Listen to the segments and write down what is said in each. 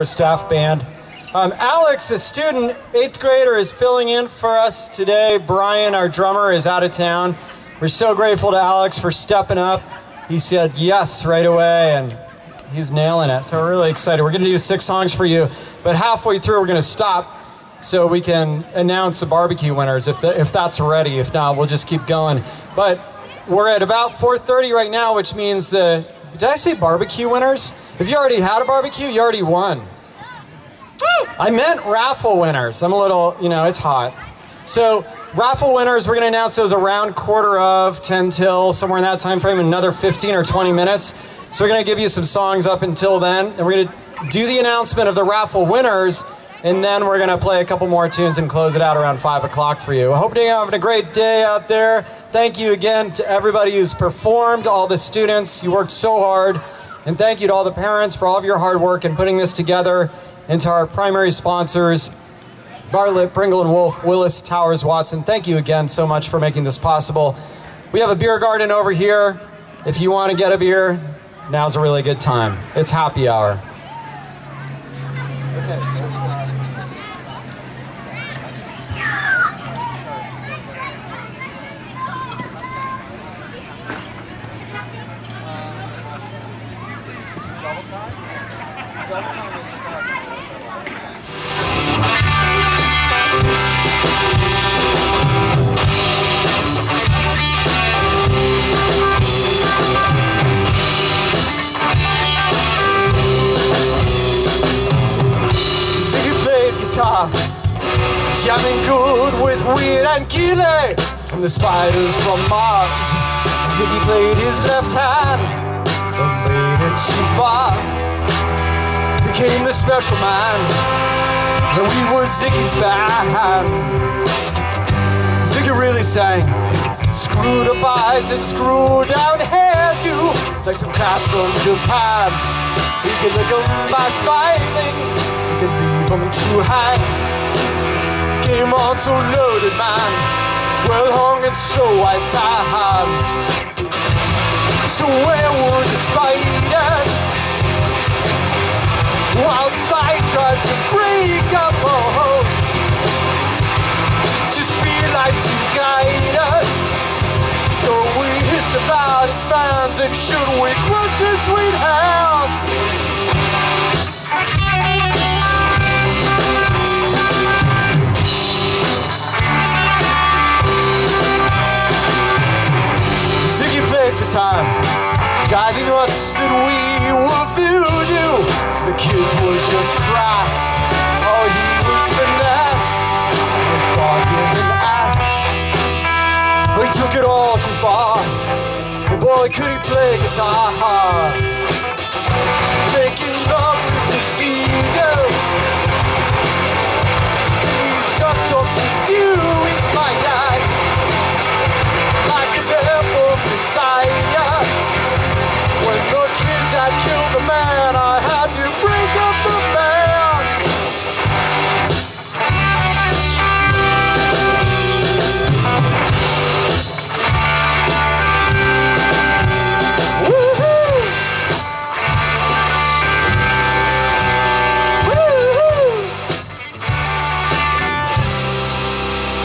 Staff band. Alex, a student, 8th grader, is filling in for us today. Brian, our drummer, is out of town. We're so grateful to Alex for stepping up. He said yes right away, and he's nailing it. So we're really excited. We're going to do 6 songs for you, but halfway through we're going to stop so we can announce the barbecue winners if that's ready. If not, we'll just keep going. But we're at about 4:30 right now, which means did I say barbecue winners? If you already had a barbecue, you already won. I meant raffle winners. I'm a little, it's hot. So raffle winners, we're going to announce those around 10 till, somewhere in that time frame, another 15 or 20 minutes. So we're going to give you some songs up until then, and we're going to do the announcement of the raffle winners, and then we're going to play a couple more tunes and close it out around 5 o'clock for you. I hope you're having a great day out there. Thank you again to everybody who's performed, all the students. You worked so hard. And thank you to all the parents for all of your hard work in putting this together, and to our primary sponsors, Bartlett, Pringle & Wolf, Willis, Towers, Watson. Thank you again so much for making this possible. We have a beer garden over here. If you want to get a beer, now's a really good time. It's happy hour. Okay. Jamming good with Weird and Keeley and the Spiders from Mars. Ziggy played his left hand and made it too far. Became the special man. Now we was Ziggy's band. Ziggy really sang. Screwed up eyes and screwed down hairdo, like some cat from Japan. We could lick 'em by smiling, we could leave 'em to hang. Came on so loaded, man, well hung and slow white time. So where were the spiders? Wildfire tried to break up our hopes. Just be like to guide us. So we hissed about his fans, and should we crunch his sweet hand? For time, jiving us that we were voodoo. The kids was just crass. Oh, he was finesse with God-given ass. He took it all too far. But boy, could he play guitar. Making love with the seagull. He sucked up the dew with my night. Like an apple Messiah. When the kids had killed the man, I had to break up the band. Woohoo! Woohoo!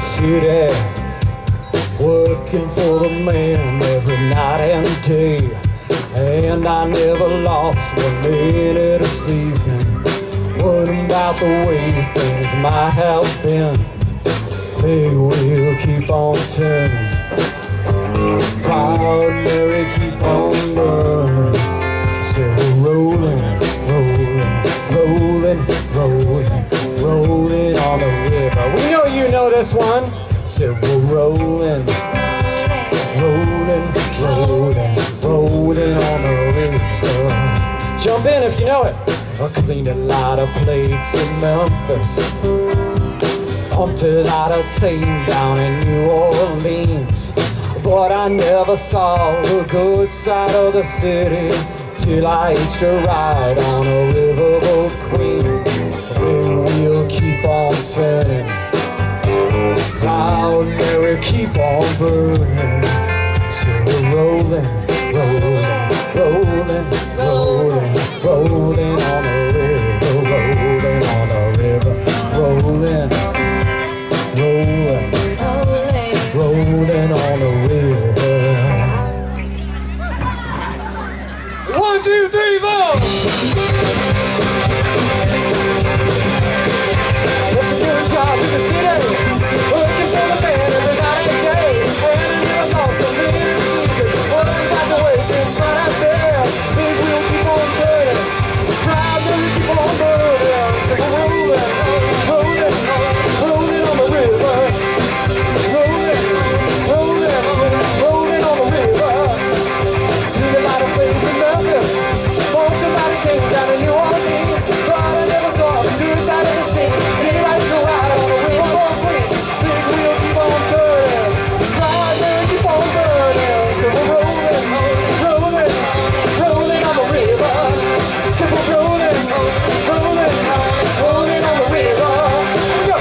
city, working for the man every night and day. And I never lost 1 minute of sleeping, worrying about the way things might have been. They will keep on turning, proud Mary keep on burning. Still rolling, rolling, rolling, rolling, rolling on the river. We know you know this one. Still rolling, rolling, rolling, rolling on the river. Jump in if you know it. I cleaned a lot of plates in Memphis, pumped a lot of tame down in New Orleans. But I never saw the good side of the city till I hitched a ride on a riverboat queen. The wheel keep on turning, proud Mary keep on burning. Still rolling, rolling, rolling, rolling, rolling on the river, rolling on the river, rolling, rolling, rolling on the river. 1, 2, 3, 4. If you're doing a job in the city, working for the man every night and day, and you're lost a minute of sleeping, worrying about the way things might have been. Big wheel keep on turning, proud Mary keep on burning. Rolling, rolling, rolling on the river, rolling, rolling, rolling on the river. Did a lot of things in Memphis, bumped a lot of things down in New Orleans, but I never saw the good side of the scene. Did I to ride on the riverboat queen? Big wheel keep on turning, proud Mary keep on burning. So we're rolling, rolling, rolling on the river. So we're rolling, rolling, rolling on the river. Go!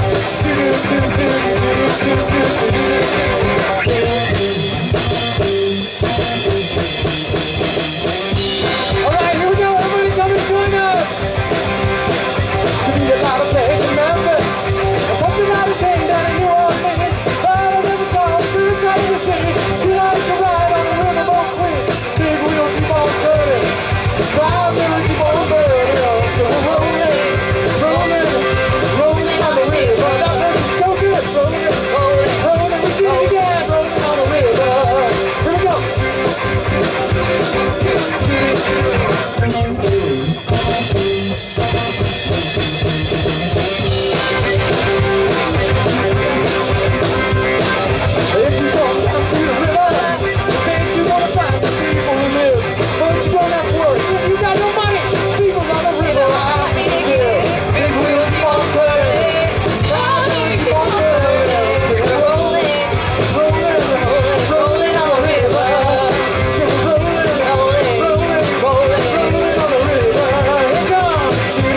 Alright, here we go, everybody come and join us! We need a lot of plays in Memphis, I pumped a lot of things down in New Orleans, but I never saw the good side of the city till I hitched a ride on the riverboat queen. Big wheel keep on turning, proud Mary keep on burning. So we're rolling, rolling, rolling on the river. That was so good, rolling, rolling, rolling, we did it again, rolling on the river. Here we go. If you go down to the river, ain't you gonna find the people who live? But you don't have to worry, if you got no money, people on the river are here. Big wheel keep on turning, proud Mary keep on burning. So we're rolling, rolling, rolling on the river. So we're rolling, rolling, rolling, rolling on the river. Here comes.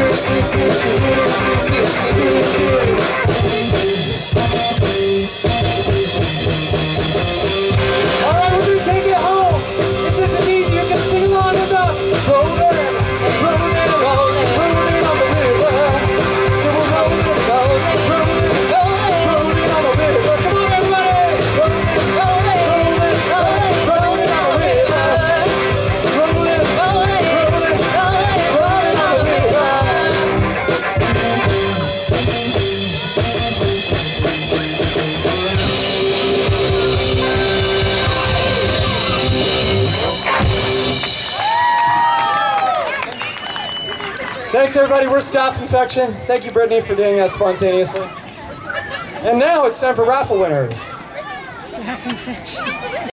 Alright, we're gonna take it home. It's just as easy, you can sing along with us. Rolling, rolling, rolling, rolling on the river. So we're rolling, rolling, rolling, rolling, rolling on the river. Come on, everybody! Rolling, rolling, rolling, rolling, rolling on the river. Rolling, rolling, rolling, rolling, rolling on the river. Thanks, everybody. We're Staph Infection. Thank you, Brittany, for doing that spontaneously. And now it's time for raffle winners. Staph Infection.